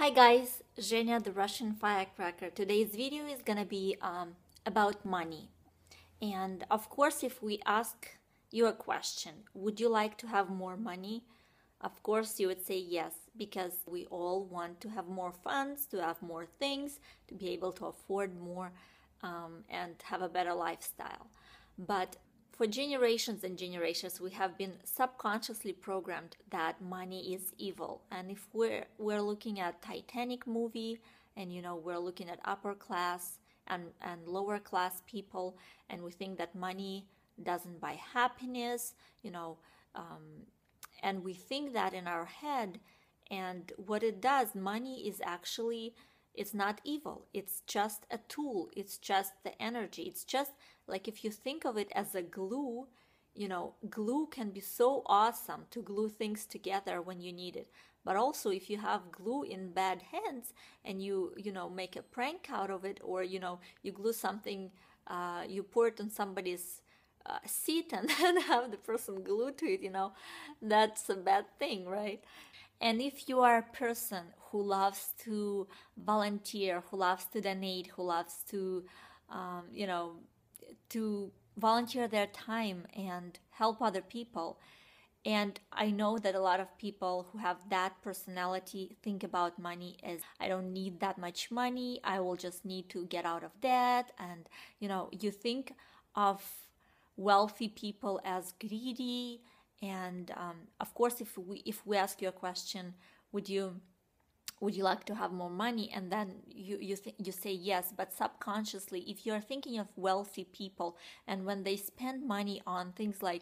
Hi guys, Zhenya the Russian firecracker. Today's video is gonna be about money. And of course, if we ask you a question, would you like to have more money? Of course, you would say yes, because we all want to have more funds, to have more things, to be able to afford more and have a better lifestyle. But for generations and generations, we have been subconsciously programmed that money is evil. And if we're looking at Titanic movie, and we're looking at upper class and lower class people, and we think that money doesn't buy happiness, and we think that in our head. And what it does, money is actually, it's not evil. It's just a tool. It's just the energy. It's just like, if you think of it as a glue, glue can be so awesome to glue things together when you need it. But also, if you have glue in bad hands and you make a prank out of it, or you glue something, you pour it on somebody's seat and then have the person glued to it, that's a bad thing, right? And if you are a person who loves to volunteer, who loves to donate, who loves to, to volunteer their time and help other people, and I know that a lot of people who have that personality think about money as, I don't need that much money, I will just need to get out of debt. And, you think of wealthy people as greedy. And of course, if we ask you a question, would you like to have more money, and then you say yes, but subconsciously, if you're thinking of wealthy people, and when they spend money on things like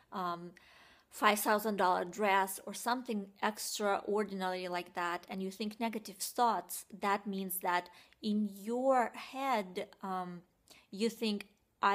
$5,000 dress or something extraordinary like that, and you think negative thoughts, that means that in your head you think,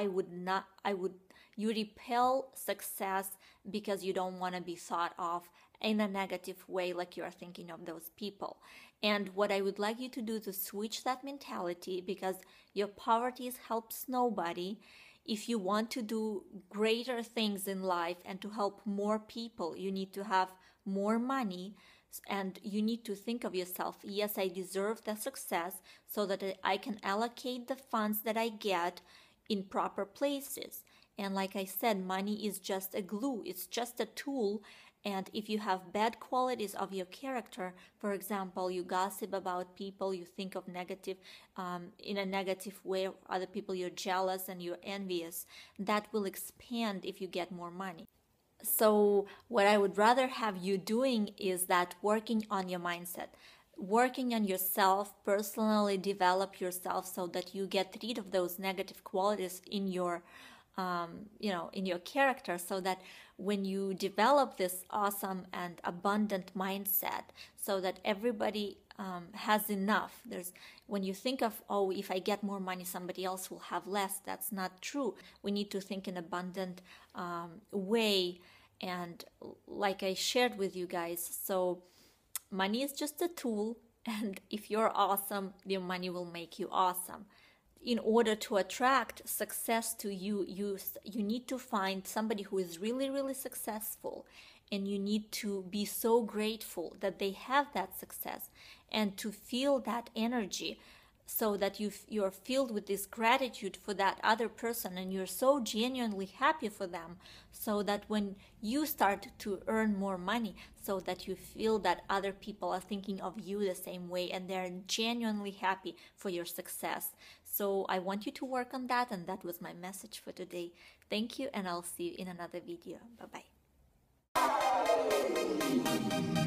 you repel success because you don't want to be thought of in a negative way, like you are thinking of those people. And what I would like you to do to switch that mentality, because your poverty helps nobody. If you want to do greater things in life and to help more people, you need to have more money. And you need to think of yourself, yes, I deserve the success, so that I can allocate the funds that I get in proper places. And like I said, money is just a glue. It's just a tool. And if you have bad qualities of your character, for example, you gossip about people, you think of negative, in a negative way of other people, you're jealous and you're envious, that will expand if you get more money. So what I would rather have you doing is that working on your mindset, working on yourself, personally develop yourself so that you get rid of those negative qualities in your in your character, so that when you develop this awesome and abundant mindset, so that everybody has enough. When you think of, oh, if I get more money, somebody else will have less, that's not true. We need to think in abundant way. And like I shared with you guys, so money is just a tool, and if you're awesome, your money will make you awesome. In order to attract success to you, you need to find somebody who is really, really successful, and you need to be so grateful that they have that success, and to feel that energy, so that you're filled with this gratitude for that other person, and you're so genuinely happy for them, so that when you start to earn more money, so that you feel that other people are thinking of you the same way, and they're genuinely happy for your success. So I want you to work on that, and that was my message for today. Thank you, and I'll see you in another video. Bye-bye.